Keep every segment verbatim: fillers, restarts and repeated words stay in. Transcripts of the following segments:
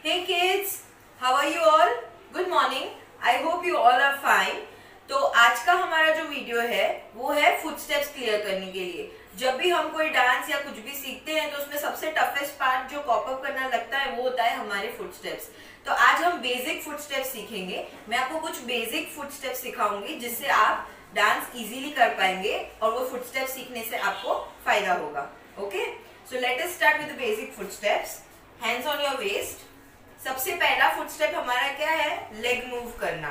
Hey kids, how are you all? Good morning. I hope you all are fine. तो आज का हमारा जो वीडियो है वो है फुटस्टेप्स क्लियर करने के लिए। जब भी हम कोई डांस या कुछ भी सीखते हैं तो उसमें सबसे टफेस्ट पार्ट जो कॉप अप करना लगता है वो होता है हमारे फुटस्टेप्स। तो आज हम बेसिक फुटस्टेप्स सीखेंगे। मैं आपको कुछ बेसिक फुटस्टेप्स सिखाऊंगी जिससे आप डांस इजीली कर पाएंगे और वो फुटस्टेप्स सीखने से आपको फायदा होगा। Okay, so let us start with the basic footsteps. Hands on your waist. सबसे पहला फुटस्टेप हमारा क्या है? लेग मूव करना।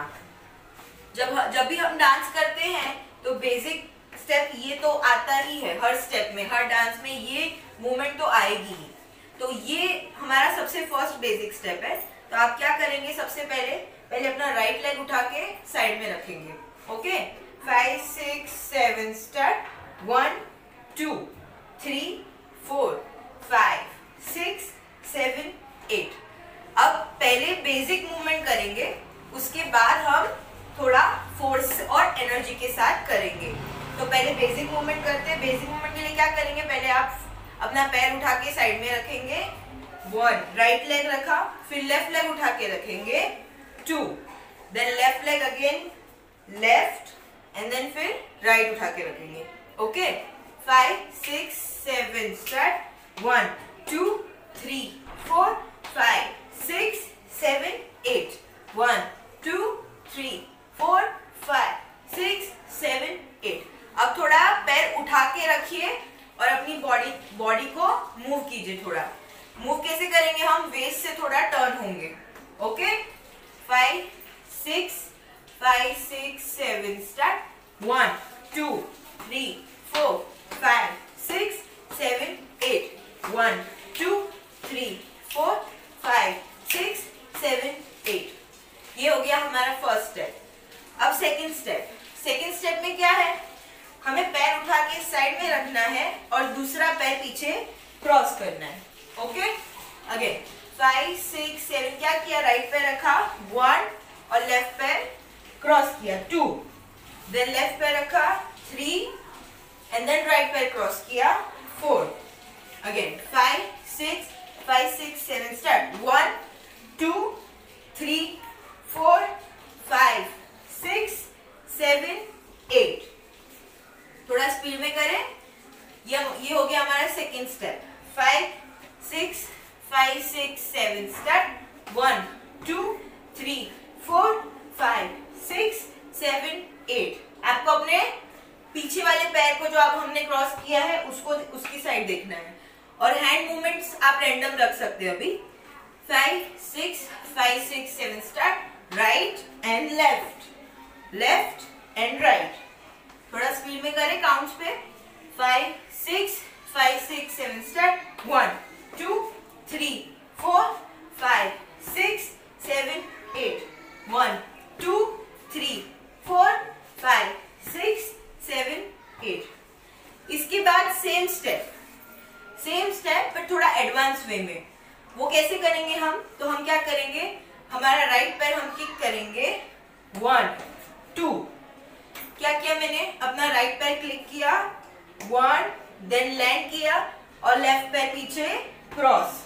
जब जब भी हम डांस करते हैं तो बेसिक स्टेप ये तो आता ही है, हर स्टेप में, हर डांस में ये मूवमेंट तो आएगी ही। तो ये हमारा सबसे फर्स्ट बेसिक स्टेप है। तो आप क्या करेंगे? सबसे पहले पहले अपना राइट लेग उठा के साइड में रखेंगे। Okay, five six seven start. One two three four five six seven eight. अब पहले बेसिक मूवमेंट करेंगे, उसके बाद हम थोड़ा फोर्स और एनर्जी के साथ करेंगे। तो पहले बेसिक मूवमेंट करते हैं। बेसिक मूवमेंट के लिए क्या करेंगे? पहले आप अपना पैर उठा के साइड में रखेंगे। वन, राइट लेग रखा, फिर लेफ्ट लेग उठा के रखेंगे। Two, then left leg again, left, and then फिर राइट उठा के रखेंगे। Okay, five six seven start. One two three four five six seven eight. One two three four five six seven eight. अब थोड़ा पैर उठा के रखिए और अपनी बॉडी बॉडी को मूव कीजिए। थोड़ा मूव कैसे करेंगे? हम वेस्ट से थोड़ा टर्न होंगे। Okay, five six five six seven start. One two three four five six seven eight. One two three four five six seven eight. ये हो गया हमारा फर्स्ट स्टेप। अब सेकंड स्टेप। सेकंड स्टेप में क्या है? हमें पैर उठा के साइड में रखना है और दूसरा पैर पीछे क्रॉस करना है। Okay, again five six seven. क्या किया? राइट पैर रखा, वन, और लेफ्ट पैर क्रॉस किया, टू, देन लेफ्ट पैर रखा, थ्री, एंड देन राइट पैर क्रॉस किया, four. Again five six five six seven start. One two three four five six seven eight. थोड़ा स्पीड में करें। ये ये हो गया हमारा second step. Five six five six seven start. One two three four five six seven eight. आपको अपने पीछे वाले पैर को जो अब हमने क्रॉस किया है उसको उसकी साइड देखना है और हैंड मूवमेंट्स आप रैंडम रख सकते हो। अभी five six five six seven start. Right and left, left and right. थोड़ा स्पीड में करें काउंट्स पे। Five six five six seven start. One two three four five six seven eight. One two three four five six seven eight. इसके बाद same step, same step पर थोड़ा advance वे में। वो कैसे करेंगे हम? तो हम क्या करेंगे? हमारा राइट पैर हम किक करेंगे। वन टू, क्या किया मैंने? अपना राइट पैर क्लिक किया, वन, देन लैंड किया और लेफ्ट पैर पीछे क्रॉस।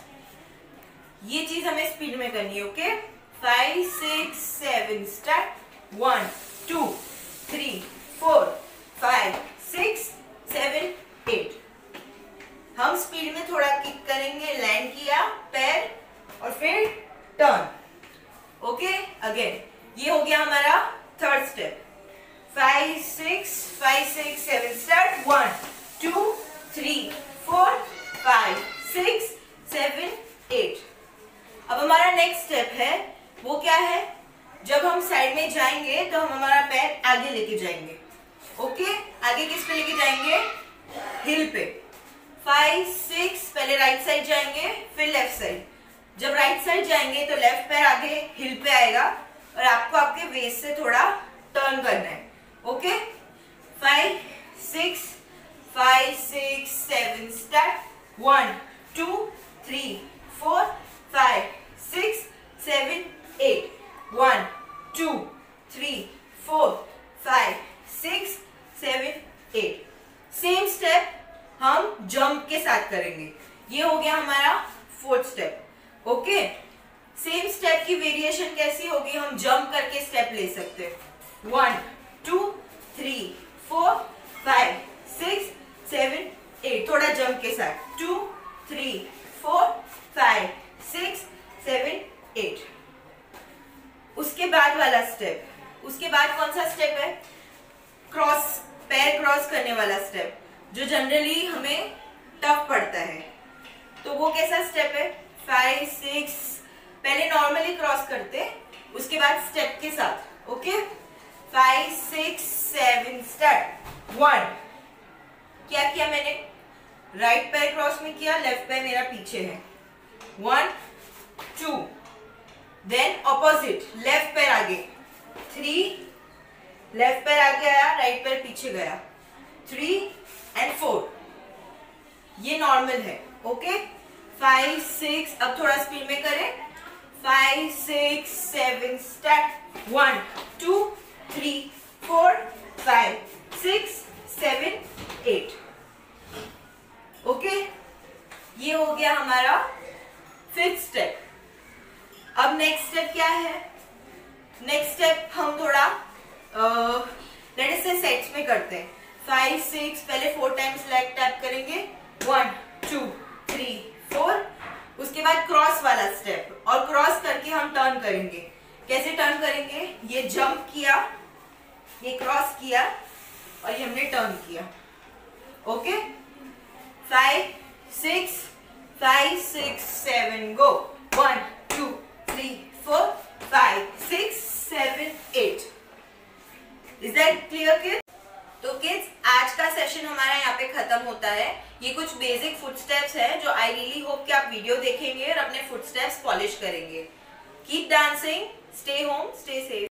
ये चीज हमें स्पीड में करनी है। Okay, five six seven start. One two three four five six seven eight. हम स्पीड में थोड़ा किक करेंगे, लैंड किया पैर और फिर टर्न। ओके, अगेन ये हो गया हमारा third step. Five six five six seven start. One two three four five six seven eight. अब हमारा नेक्स्ट स्टेप है, वो क्या है? जब हम साइड में जाएंगे तो हम हमारा पैर आगे लेके जाएंगे। ओके, आगे किस पे लेके जाएंगे? हिल पे। फाइव सिक्स, पहले राइट साइड जाएंगे फिर लेफ्ट साइड। जब राइट साइड जाएंगे तो लेफ्ट पैर आगे हिल पे आएगा और आपको आपके वेस्ट से थोड़ा टर्न करना है। Okay, five six five six seven start. One two three four five six seven eight. One two three four five six seven eight. Same step हम जंप के साथ करेंगे। ये हो गया हमारा fourth step. Okay, same step की variation कैसी होगी, हम जंप करके स्टेप ले सकते हैं। One two three four five six seven eight, थोड़ा जंप के साथ। Two three four five six seven eight. उसके बाद वाला स्टेप, उसके बाद कौन सा स्टेप है, क्रॉस, पैर क्रॉस करने वाला स्टेप, जो जनरली हमें टफ पड़ता है। तो वो कैसा स्टेप है, फाइव सिक्स, पहले नॉर्मली क्रॉस करते, उसके बाद स्टेप के साथ। Okay, five six seven start. One, क्या किया मैंने, राइट पैर क्रॉस में किया, लेफ्ट पैर मेरा पीछे है। One two, then opposite, left पैर आगे। थ्री, लेफ्ट पैर आगे आया, राइट पैर पीछे गया। थ्री एंड फोर, ये नॉर्मल है। ओके, फाइव सिक्स, अब थोड़ा स्पीड में करें। Five six seven start. One two three four five six seven eight. Okay, ये हो गया हमारा फिफ्थ स्टेप। अब नेक्स्ट स्टेप क्या है, नेक्स्ट स्टेप हम थोड़ा लेट्स से सेट्स में करते हैं। फाइव सिक्स, पहले फोर टाइम्स लेग टैप करेंगे। वन टू थ्री फोर, उसके बाद क्रॉस वाला स्टेप, और क्रॉस करके हम टर्न करेंगे। कैसे टर्न करेंगे, ये जंप किया, ये क्रॉस किया, और ये हमने टर्न किया। Okay, five six five six seven go. One two three four five six seven eight. Is that clear kids? तो किड्स, आज का सेशन हमारा यहाँ पे खत्म होता है। ये कुछ बेसिक फुटस्टेप्स हैं जो आई रियली होप कि आप वीडियो देखेंगे और अपने फुटस्टेप्स पॉलिश करेंगे। Keep dancing, stay home, stay safe.